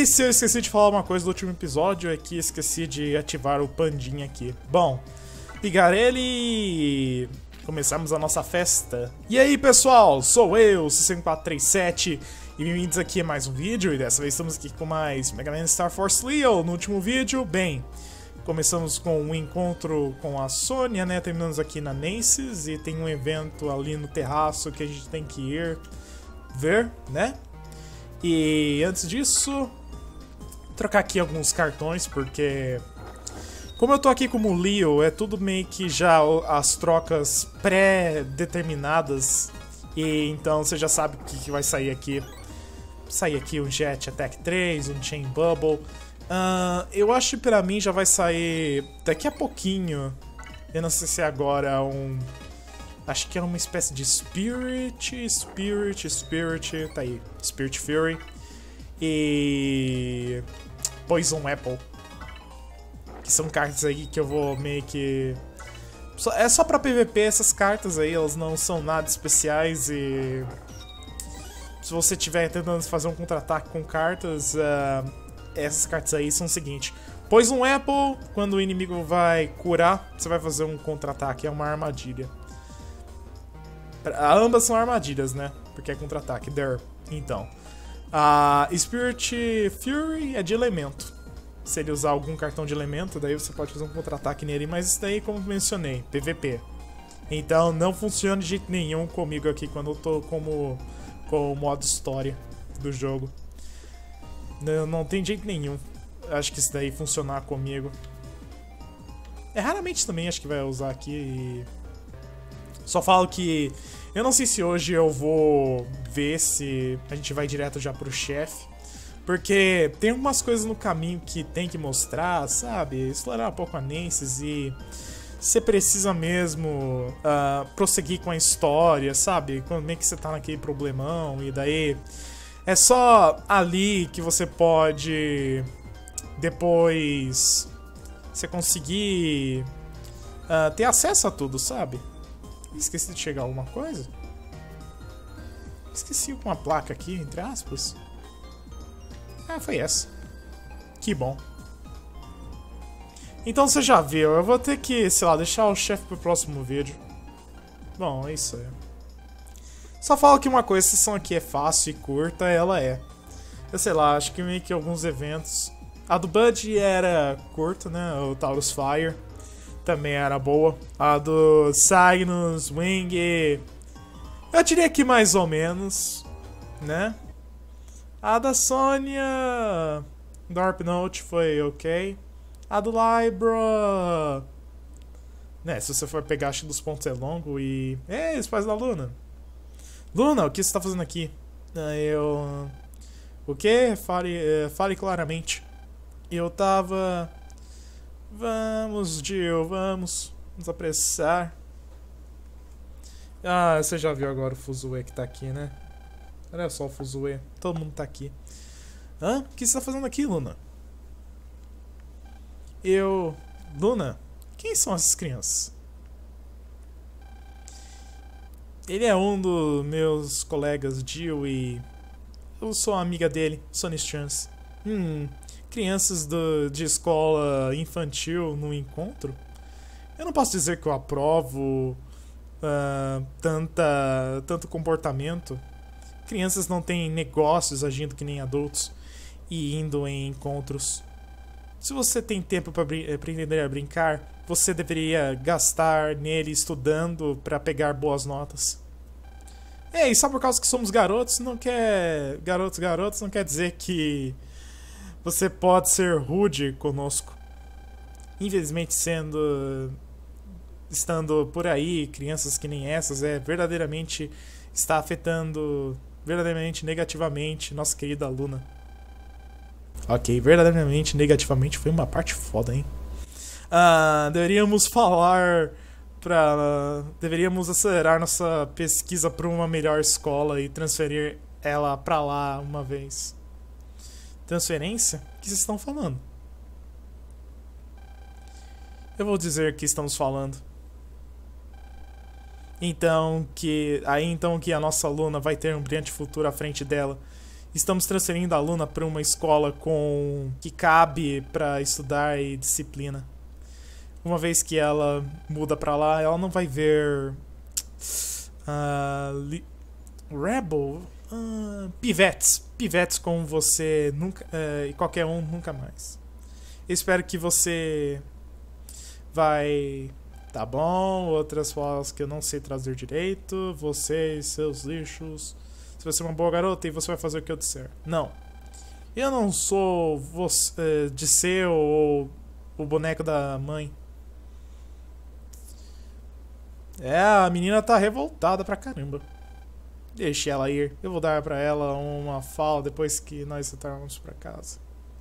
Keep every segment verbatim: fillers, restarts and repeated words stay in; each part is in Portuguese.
E se eu esqueci de falar uma coisa do último episódio, é que esqueci de ativar o pandinha aqui. Bom, ligar ele e começamos a nossa festa. E aí pessoal, sou eu, sessenta e quatro trinta e sete, e bem-vindos aqui a mais um vídeo, e dessa vez estamos aqui com mais Mega Man Star Force Leo. No último vídeo, bem, começamos com um encontro com a Sônia, né, terminamos aqui na Nancy's, e tem um evento ali no terraço que a gente tem que ir ver, né? E antes disso, trocar aqui alguns cartões, porque como eu tô aqui como Leo, é tudo meio que já as trocas pré-determinadas, e então você já sabe o que, que vai sair aqui. Sair aqui um Jet Attack três, um Chain Bubble. Uh, eu acho que pra mim já vai sair daqui a pouquinho. Eu não sei se é agora um... Acho que é uma espécie de Spirit, Spirit, Spirit, tá aí, Spirit Fury e Poison Apple, que são cartas aí que eu vou meio que... É só pra P V P essas cartas aí, elas não são nada especiais e... Se você estiver tentando fazer um contra-ataque com cartas, uh, essas cartas aí são o seguinte: Poison Apple, quando o inimigo vai curar, você vai fazer um contra-ataque, é uma armadilha. Ambas são armadilhas, né? Porque é contra-ataque. There. Então. A Spirit Fury é de elemento. Se ele usar algum cartão de elemento, daí você pode fazer um contra-ataque nele. Mas isso daí, como mencionei, P V P. Então não funciona de jeito nenhum comigo aqui quando eu tô como com o modo história do jogo. Não, não tem jeito nenhum. Acho que isso daí funcionar comigo. É raramente também acho que vai usar aqui e... Só falo que eu não sei se hoje eu vou ver se a gente vai direto já pro chefe, porque tem algumas coisas no caminho que tem que mostrar, sabe? Explorar um pouco a Nancy's e você precisa mesmo uh, prosseguir com a história, sabe? Quando meio que você tá naquele problemão e daí é só ali que você pode depois você conseguir uh, ter acesso a tudo, sabe? Esqueci de chegar alguma coisa? Esqueci uma placa aqui, entre aspas. Ah, foi essa. Que bom. Então você já viu, eu vou ter que, sei lá, deixar o chefe pro próximo vídeo. Bom, é isso aí. Só falo que uma coisa, a sessão aqui é fácil e curta, ela é. Eu sei lá, acho que meio que alguns eventos... A do Bud era curta, né, o Taurus Fire. Também era boa. A do Cygnus, Wing, eu diria que mais ou menos, né? A da Sônia, Dark Note foi ok. A do Libra, né? Se você for pegar, acho que dos pontos é longo e... Ei, os pais da Luna. Luna, o que você tá fazendo aqui? Eu... O quê? Fale, fale claramente. Eu tava... Vamos, Jill, vamos. Vamos apressar. Ah, você já viu agora o Fuzue que tá aqui, né? Olha só o Fuzue. Todo mundo tá aqui. Hã? O que você tá fazendo aqui, Luna? Eu... Luna? Quem são essas crianças? Ele é um dos meus colegas, Jill, e... Eu sou a amiga dele, Sonny Chance. Hum... Crianças do, de escola infantil no encontro? Eu não posso dizer que eu aprovo uh, tanta, tanto comportamento. Crianças não têm negócios agindo que nem adultos e indo em encontros. Se você tem tempo para aprender a brincar, você deveria gastar nele estudando para pegar boas notas. É, e só por causa que somos garotos, não quer... Garotos, garotos, não quer dizer que... Você pode ser rude conosco. Infelizmente, sendo... Estando por aí, crianças que nem essas, é verdadeiramente... Está afetando verdadeiramente negativamente nossa querida Luna. Ok, verdadeiramente negativamente foi uma parte foda, hein? Ah, deveríamos falar pra... Deveríamos acelerar nossa pesquisa para uma melhor escola e transferir ela pra lá uma vez. Transferência? O que vocês estão falando? Eu vou dizer que estamos falando. Então que aí então que a nossa Luna vai ter um brilhante futuro à frente dela Estamos transferindo a Luna para uma escola com que cabe para estudar e disciplina. Uma vez que ela muda para lá, ela não vai ver uh, li, Rebel, uh, pivetes, pivetes como você nunca uh, e qualquer um nunca mais. Eu espero que você vai, tá bom, outras falas que eu não sei trazer direito, você e seus lixos. Você vai ser uma boa garota e você vai fazer o que eu disser. Não. Eu não sou você, de ser o, o boneco da mãe. É, a menina tá revoltada pra caramba. Deixe ela ir. Eu vou dar pra ela uma fala depois que nós retornarmos pra casa.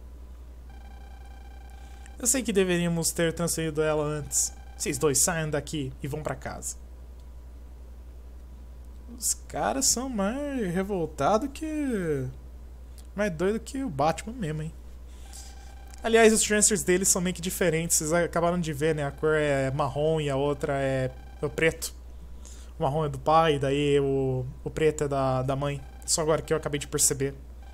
Eu sei que deveríamos ter transferido ela antes. Vocês dois saiam daqui e vão pra casa. Os caras são mais revoltados que... mais doido que o Batman mesmo, hein? Aliás, os transfers deles são meio que diferentes. Vocês acabaram de ver, né? A cor é marrom e a outra é o preto. O marrom é do pai, daí o, o preto é da, da mãe. Só agora que eu acabei de perceber.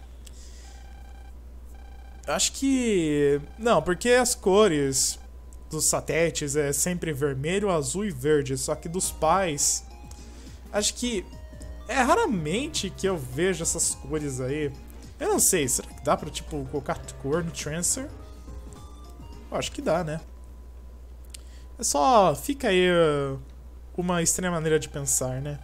Acho que... não, porque as cores dos satélites é sempre vermelho, azul e verde. Só que dos pais... acho que é raramente que eu vejo essas cores aí. Eu não sei, será que dá pra, tipo, colocar cor no transfer? Eu acho que dá, né? É só... fica aí uh, uma estranha maneira de pensar, né?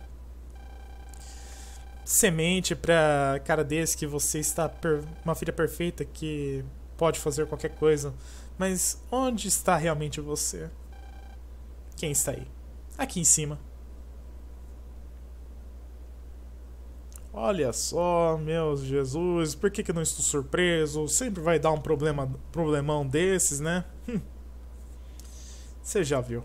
Semente pra cara desse que você está per... uma filha perfeita que pode fazer qualquer coisa. Mas onde está realmente você? Quem está aí? Aqui em cima. Olha só, meu Jesus, por que que eu não estou surpreso? Sempre vai dar um problema, problemão desses, né? Hum. Você já viu.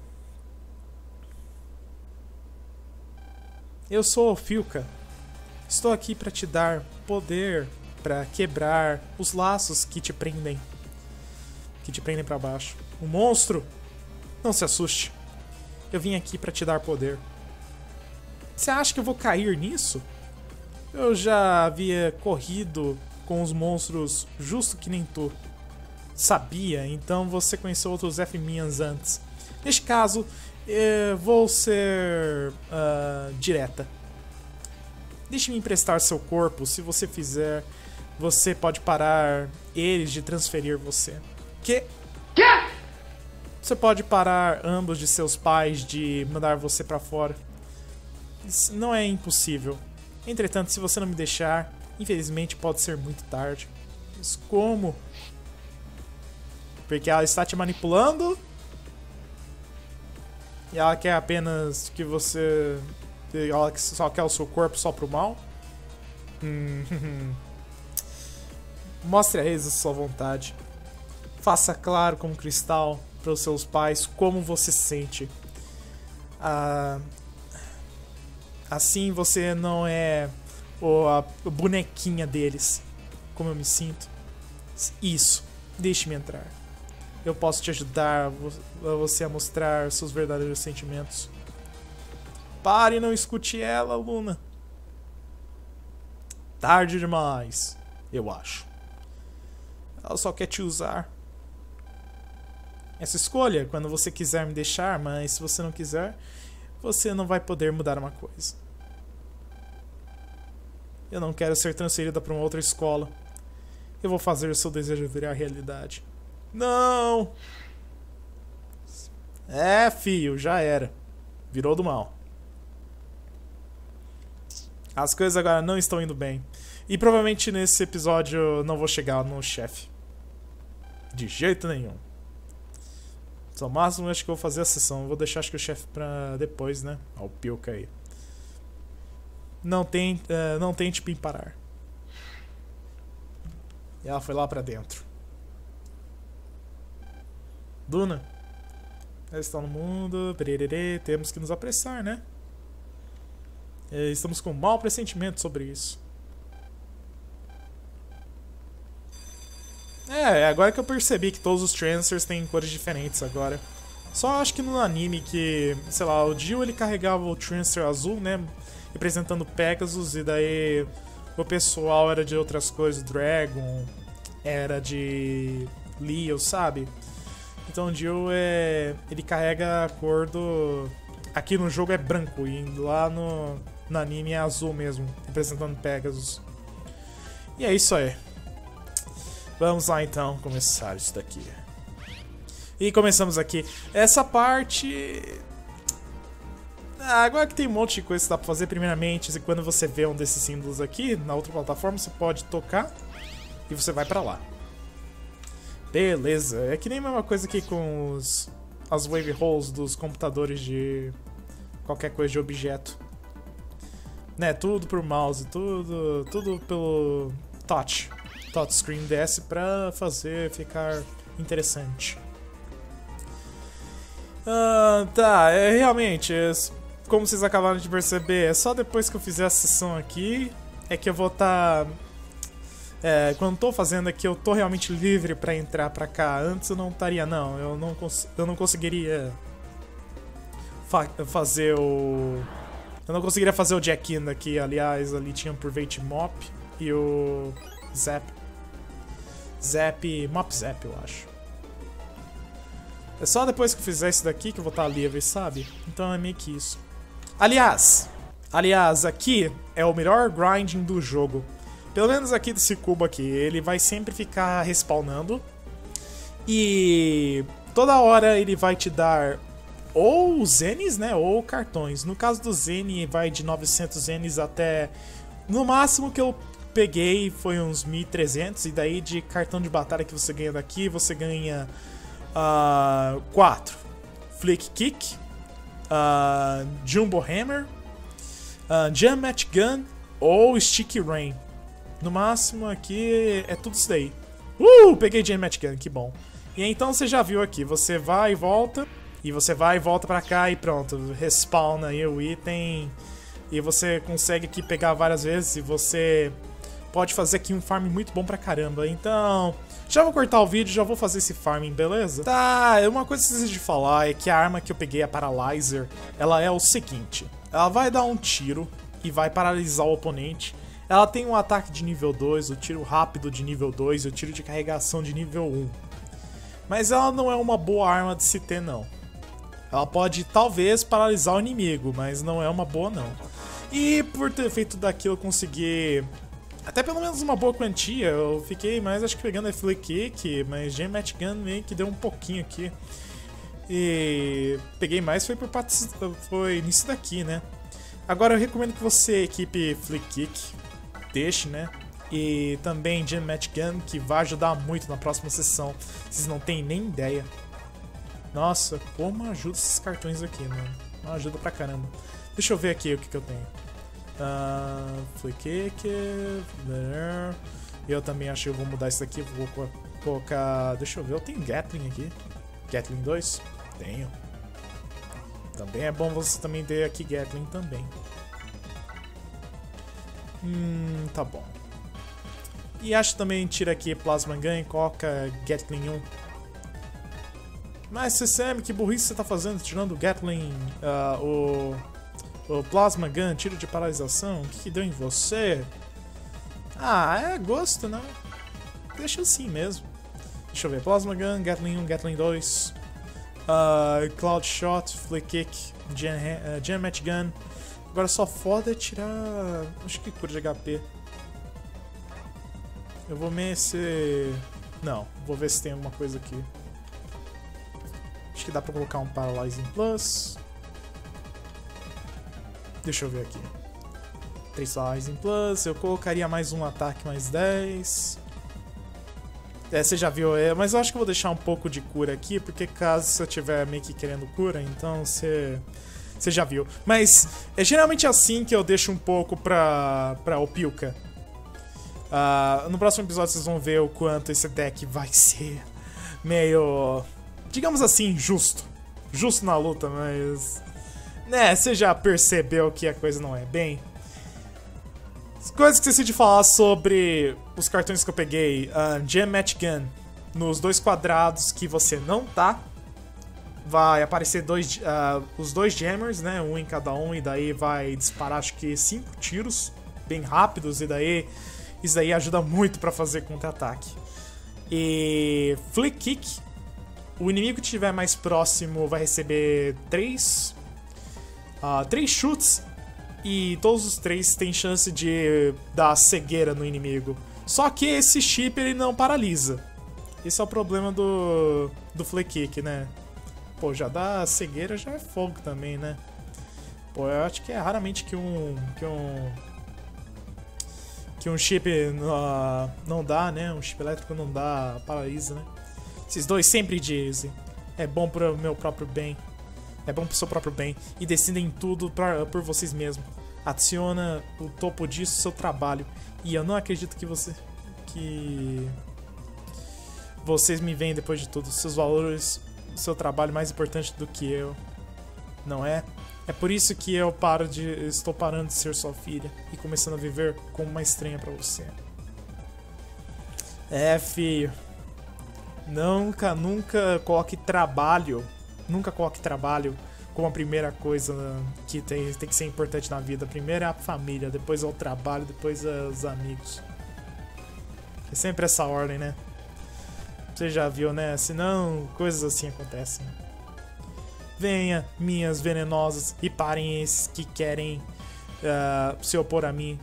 Eu sou o Filka. Estou aqui para te dar poder, para quebrar os laços que te prendem. Que te prendem para baixo. O monstro! Não se assuste. Eu vim aqui para te dar poder. Você acha que eu vou cair nisso? Eu já havia corrido com os monstros justo que nem tu. Sabia, então você conheceu outros F-Minions antes. Neste caso, eu vou ser uh, direta. Deixe-me emprestar seu corpo. Se você fizer, você pode parar eles de transferir você. Que? Que? Você pode parar ambos de seus pais de mandar você pra fora. Isso não é impossível. Entretanto, se você não me deixar, infelizmente pode ser muito tarde. Mas como? Porque ela está te manipulando? E ela quer apenas que você... ela só quer o seu corpo só pro mal? Hum. Mostre a eles a sua vontade. Faça claro como cristal para os seus pais como você se sente. Ah... Assim você não é o, a bonequinha deles, como eu me sinto. Isso, deixe-me entrar. Eu posso te ajudar a você a mostrar seus verdadeiros sentimentos. Pare e não escute ela, Luna. Tarde demais, eu acho. Ela só quer te usar. Essa escolha, quando você quiser me deixar, mas se você não quiser... você não vai poder mudar uma coisa. Eu não quero ser transferida para uma outra escola. Eu vou fazer o seu desejo virar realidade. Não! É, filho, já era. Virou do mal. As coisas agora não estão indo bem. E provavelmente nesse episódio eu não vou chegar no chefe. De jeito nenhum. Só máximo acho que eu vou fazer a sessão. Eu vou deixar acho que o chefe pra depois, né? Ó, o Pilka aí. Não, tem, uh, não tente me parar. E ela foi lá pra dentro. Duna. Eles estão no mundo. Pererê, temos que nos apressar, né? E estamos com um mau pressentimento sobre isso. É, agora que eu percebi que todos os Trancers têm cores diferentes agora. Só acho que no anime que, sei lá, o Jill ele carregava o Trancer azul, né? Representando Pegasus, e daí o pessoal era de outras coisas, Dragon, era de Leo, sabe? Então o Jill é... ele carrega a cor do... Aqui no jogo é branco e lá no, no anime é azul mesmo, representando Pegasus. E é isso aí. Vamos lá então começar isso daqui. E começamos aqui. Essa parte... Ah, agora que tem um monte de coisa que dá pra fazer, primeiramente, quando você vê um desses símbolos aqui, na outra plataforma, você pode tocar e você vai pra lá. Beleza, é que nem a mesma coisa aqui com os, as wave holes dos computadores de qualquer coisa de objeto. Né, tudo por mouse, tudo, tudo pelo touch. Touchscreen desce pra fazer ficar interessante. Ah, tá, é realmente, é, como vocês acabaram de perceber, é só depois que eu fizer a sessão aqui é que eu vou estar... Tá, é, quando tô fazendo aqui, eu tô realmente livre pra entrar pra cá. Antes eu não estaria, não. Eu não, cons eu não conseguiria fa fazer o... Eu não conseguiria fazer o Jack-in aqui. Aliás, ali tinha o Private Mop e o Zap. Zap... Mop Zap, eu acho. É só depois que eu fizer isso daqui que eu vou estar livre, sabe? Então é meio que isso. Aliás, aliás, aqui é o melhor grinding do jogo. Pelo menos aqui desse cubo aqui, ele vai sempre ficar respawnando. E toda hora ele vai te dar ou zenes, né, ou cartões. No caso do zene vai de novecentos zenes até... No máximo que eu peguei foi uns mil e trezentos. E daí de cartão de batalha que você ganha daqui, você ganha uh, quatro. Flick Kick, uh, Jumbo Hammer, uh, Jam Match Gun ou Sticky Rain. No máximo aqui é tudo isso daí. Uh, peguei Jam Match Gun, que bom. E então você já viu aqui, você vai e volta, e você vai e volta pra cá e pronto, respawna aí o item. E você consegue aqui pegar várias vezes e você pode fazer aqui um farm muito bom pra caramba. Então, já vou cortar o vídeo, já vou fazer esse farming, beleza? Tá, uma coisa que eu preciso de falar é que a arma que eu peguei, a Paralyzer, ela é o seguinte. Ela vai dar um tiro e vai paralisar o oponente. Ela tem um ataque de nível dois, o tiro rápido de nível dois e o tiro de carregação de nível um. Mas ela não é uma boa arma de se ter, não. Ela pode, talvez, paralisar o inimigo, mas não é uma boa, não. E por ter feito tudo daquilo, eu consegui até pelo menos uma boa quantia. Eu fiquei mais, acho que pegando a Flick Kick, mas Jam Match Gun meio que deu um pouquinho aqui. E peguei mais foi por foi nisso daqui, né? Agora eu recomendo que você equipe Flick Kick, deixe, né? E também Jam Match Gun, que vai ajudar muito na próxima sessão. Vocês não têm nem ideia. Nossa, como ajuda esses cartões aqui, mano. Ajuda pra caramba. Deixa eu ver aqui o que, que eu tenho. Uh, Flick Kick. Eu também acho que eu vou mudar isso daqui. Vou colocar... Deixa eu ver, eu tenho Gatling aqui. Gatling dois? Tenho. Também é bom você também ter aqui Gatling também. Hum, tá bom. E acho que também tira aqui Plasma Gun e coloca Gatling um. Mas C C M, que burrice você tá fazendo? Tirando o Gatling, uh, o, o Plasma Gun, tiro de paralisação? O que, que deu em você? Ah, é gosto, né? Deixa assim mesmo. Deixa eu ver. Plasma Gun, Gatling um, Gatling dois. Uh, Cloud Shot, Flick Kick, Jam, uh, Jam Match Gun. Agora só foda é tirar... Acho que cura de H P. Eu vou ver se... Não, vou ver se tem alguma coisa aqui. Acho que dá pra colocar um Paralyzing Plus. Deixa eu ver aqui. três Paralyzing Plus. Eu colocaria mais um ataque, mais dez. É, você já viu, é, mas eu acho que eu vou deixar um pouco de cura aqui, porque caso você estiver meio que querendo cura, então você... Você já viu. Mas é geralmente assim que eu deixo um pouco pra, pra Opilka. Uh, no próximo episódio vocês vão ver o quanto esse deck vai ser meio... digamos assim, justo. Justo na luta, mas... né, você já percebeu que a coisa não é bem. Coisas que eu esqueci de falar sobre os cartões que eu peguei. Uh, Jam Match Gun. Nos dois quadrados que você não tá, vai aparecer dois, uh, os dois jammers, né? Um em cada um, e daí vai disparar acho que cinco tiros. bem rápidos, e daí isso daí ajuda muito pra fazer contra-ataque. E Flick Kick, o inimigo que estiver mais próximo vai receber três, uh, três chutes, e todos os três têm chance de dar cegueira no inimigo. Só que esse chip ele não paralisa. Esse é o problema do, do Flick Kick, né? Pô, já dá cegueira, já é fogo também, né? Pô, eu acho que é raramente que um... Que um, que um chip uh, não dá, né? Um chip elétrico não dá, paralisa, né? Esses dois sempre dizem. É bom pro meu próprio bem. É bom pro seu próprio bem. E decidem tudo pra, por vocês mesmos. Adiciona o topo disso seu trabalho. E eu não acredito que você... Que... Vocês me veem depois de tudo. Seus valores... Seu trabalho mais importante do que eu. Não é? É por isso que eu paro de... Estou parando de ser sua filha. E começando a viver como uma estranha pra você. É, filho. Nunca, nunca coloque trabalho. Nunca coloque trabalho como a primeira coisa que tem, tem que ser importante na vida. Primeiro é a família, depois é o trabalho, depois é os amigos. É sempre essa ordem, né? Você já viu, né? Senão, coisas assim acontecem. Venha, minhas venenosas, e parem esses que querem uh, se opor a mim.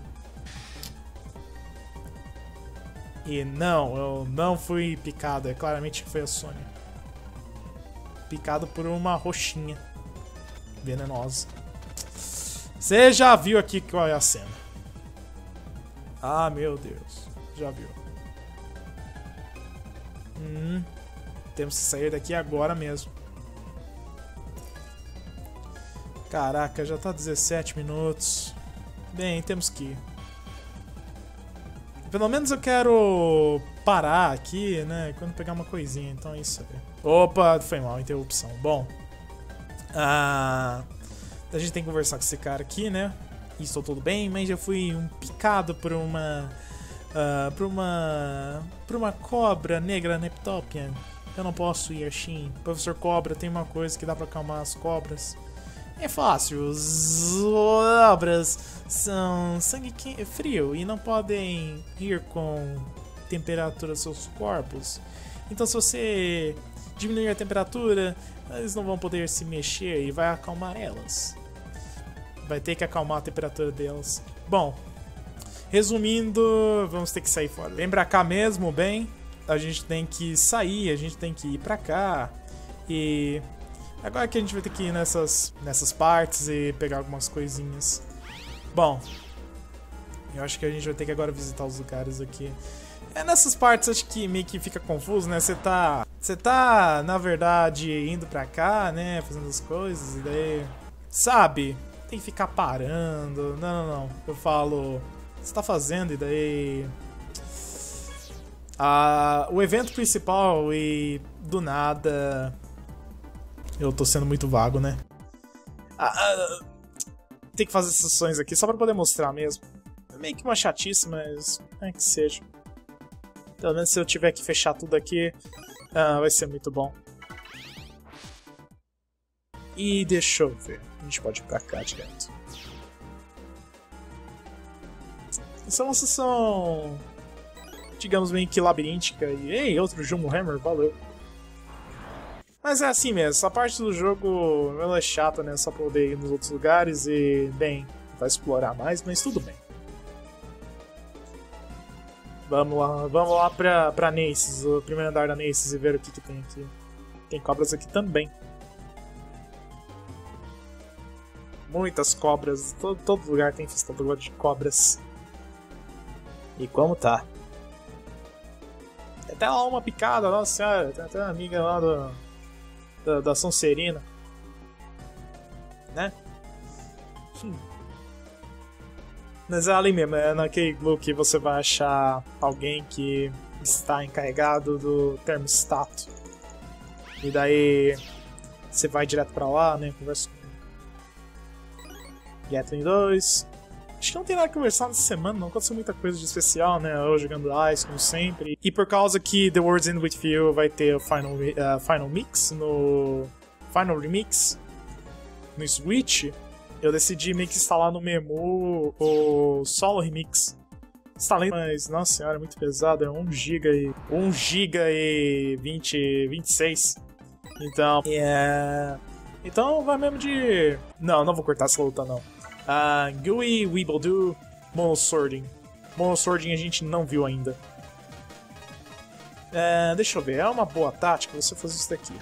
E não, eu não fui picado. É claramente que foi a Sônia. Picado por uma roxinha venenosa. Você já viu aqui qual é a cena? Ah, meu Deus. Já viu. Hum, temos que sair daqui agora mesmo. Caraca, já tá dezessete minutos. Bem, temos que ir. Pelo menos eu quero parar aqui, né? Quando pegar uma coisinha, então é isso aí. Opa, foi mal, interrupção. Bom, ah, a gente tem que conversar com esse cara aqui, né? E estou tudo bem, mas eu fui um picado por uma... Uh, por uma... por uma cobra negra Neptopian. Eu não posso ir assim. Professor Cobra, tem uma coisa que dá pra acalmar as cobras. É fácil, as cobras são sangue frio e não podem ir com temperatura dos seus corpos. Então se você diminuir a temperatura, eles não vão poder se mexer e vai acalmar elas. Vai ter que acalmar a temperatura delas. Bom, resumindo, vamos ter que sair fora. Vem pra cá mesmo, bem. A gente tem que sair, a gente tem que ir pra cá. E agora que a gente vai ter que ir nessas, nessas partes e pegar algumas coisinhas. Bom, eu acho que a gente vai ter que agora visitar os lugares aqui. É nessas partes, acho que meio que fica confuso, né? Você tá, você tá, na verdade, indo pra cá, né? Fazendo as coisas e daí... Sabe? Tem que ficar parando. Não, não, não. Eu falo... Você tá fazendo e daí... Ah, o evento principal e do nada... Eu tô sendo muito vago, né? Ah, ah, tem que fazer sessões aqui só pra poder mostrar mesmo. É meio que uma chatice, mas... É que seja. Pelo menos se eu tiver que fechar tudo aqui... Ah, vai ser muito bom. E deixa eu ver. A gente pode ir pra cá direto. Essa é uma sessão... digamos meio que labiríntica. E, ei, outro Jumbo Hammer, valeu. Mas é assim mesmo, essa parte do jogo ela é chata, né? Só poder ir nos outros lugares e, bem, vai explorar mais, mas tudo bem. Vamos lá, vamos lá pra, pra Naces, o primeiro andar da Naces e ver o que, que tem aqui. Tem cobras aqui também. Muitas cobras, todo, todo lugar tem infestador de cobras. E como tá? Tem até lá uma picada, nossa senhora, tem até uma amiga lá do, da, da Sonserina. Né? Hum. Mas é ali mesmo, é naquele iglu que você vai achar alguém que está encarregado do termostato. E daí você vai direto pra lá, né? Conversa com Gatling dois. Acho que não tem nada a conversar nessa semana, não aconteceu muita coisa de especial, né? Eu jogando Ice, como sempre. E por causa que The World's End With You vai ter o Final, uh, Final Mix no... Final Remix no Switch, eu decidi meio que instalar no menu o Solo Remix. Instalei, mas nossa senhora, é muito pesado, é um giga e um giga e vinte, vinte e seis. Então, é... Então vai mesmo de... Não, não vou cortar essa luta não. Uh, Gooey, Weeble-Doo, Monoswording. Monoswording a gente não viu ainda. É, deixa eu ver, é uma boa tática você fazer isso daqui.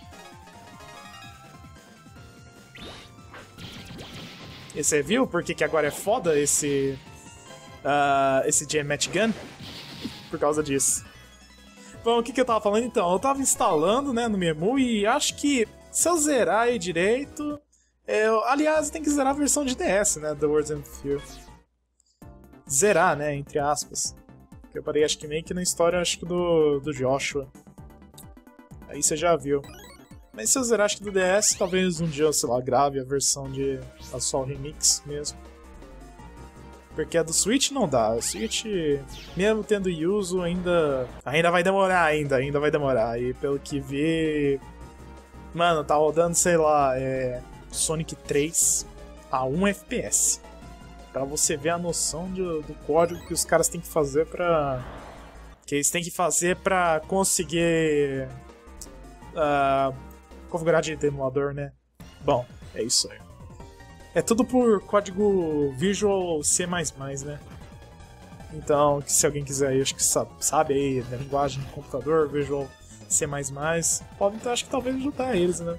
E você viu por que, que agora é foda esse... Uh, esse Jam Match Gun? Por causa disso. Bom, o que, que eu tava falando então? Eu tava instalando, né, no menu e acho que se eu zerar aí direito... Eu, aliás, tem que zerar a versão de D S, né, do Words and Fear. Zerar, né, entre aspas. Eu parei, acho que meio que na história, acho que do, do Joshua. Aí você já viu. Mas se eu zerar, acho que do D S, talvez um dia, sei lá, grave a versão de... a só o remix mesmo. Porque a do Switch não dá. A Switch, mesmo tendo uso, ainda... Ainda vai demorar, ainda. Ainda vai demorar. E pelo que vi... Mano, tá rodando, sei lá, é... Sonic três a um F P S. Pra você ver a noção de, do código que os caras têm que fazer pra... Que eles têm que fazer pra conseguir... Uh, configurar de emulador, né? Bom, é isso aí. É tudo por código Visual C mais mais, né? Então, se alguém quiser aí, acho que sabe, sabe aí da linguagem do computador, Visual C mais mais, pode então acho que talvez ajudar eles, né?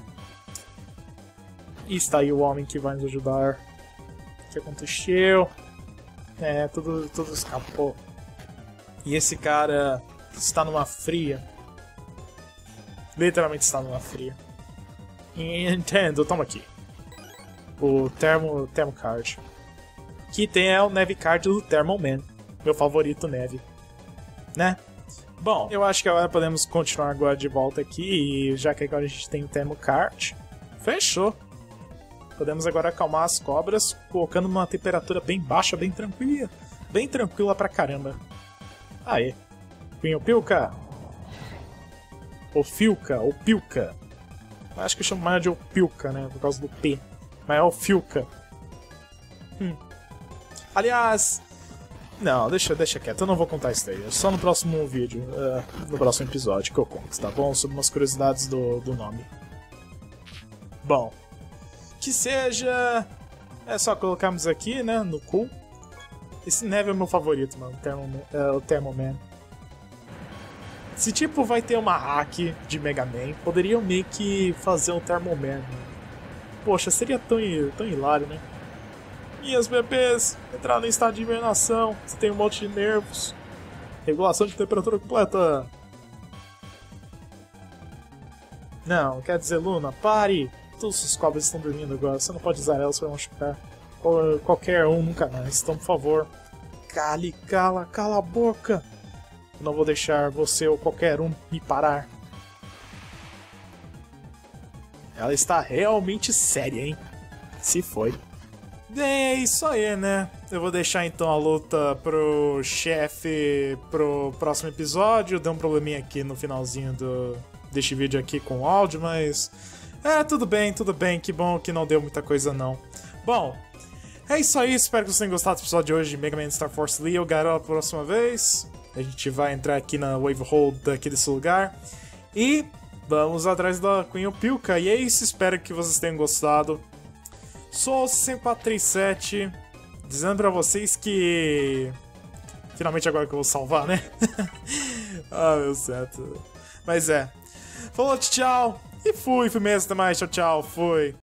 E está aí o homem que vai nos ajudar. O que aconteceu? É, tudo, tudo escapou. E esse cara está numa fria. Literalmente está numa fria. Entendo, toma aqui. O Thermo, Thermo Card. Que tem é o Neve Card do Thermal Man. Meu favorito Neve. Né? Bom, eu acho que agora podemos continuar agora de volta aqui. E já que agora a gente tem o Thermo Card, fechou. Podemos agora acalmar as cobras, colocando uma temperatura bem baixa, bem tranquila. Bem tranquila pra caramba. Aê. Pinho Pilca. Ou Filca, ou Pilca. Acho que eu chamo mais de Opilca, né? Por causa do P. Mas é o Filca. Hum. Aliás... Não, deixa, deixa quieto. Eu não vou contar isso daí. É só no próximo vídeo. Uh, no próximo episódio que eu conto, tá bom? Sobre umas curiosidades do, do nome. Bom. Que seja... É só colocarmos aqui, né? No cool. Esse Neve é o meu favorito, mano. O Thermo, é, o Thermo Man. Se tipo vai ter uma hack de Mega Man, poderiam meio que fazer um Thermal Man. Né? Poxa, seria tão, tão hilário, né? Minhas bebês, entrar no estado de hibernação, você tem um monte de nervos. Regulação de temperatura completa. Não, quer dizer, Luna, pare! Todos os cobras estão dormindo agora, você não pode usar elas para machucar. Qual, qualquer um, nunca mais, então por favor. Cale, cala, cala a boca! Não vou deixar você ou qualquer um me parar. Ela está realmente séria, hein? Se foi. É isso aí, né? Eu vou deixar então a luta pro chefe pro próximo episódio. Deu um probleminha aqui no finalzinho do, deste vídeo aqui com o áudio, mas... É, tudo bem, tudo bem. Que bom que não deu muita coisa, não. Bom, é isso aí. Espero que vocês tenham gostado do episódio de hoje de Mega Man Star Force Lee. Eu garanto a próxima vez. A gente vai entrar aqui na Wave Hold daqui desse lugar. E vamos atrás da Queen Opilca. E é isso, espero que vocês tenham gostado. Sou o sessenta e quatro trinta e sete, dizendo pra vocês que... Finalmente agora que eu vou salvar, né? Ah, meu certo. Mas é. Falou, tchau. E fui, fui mesmo, até mais. Tchau, tchau, fui.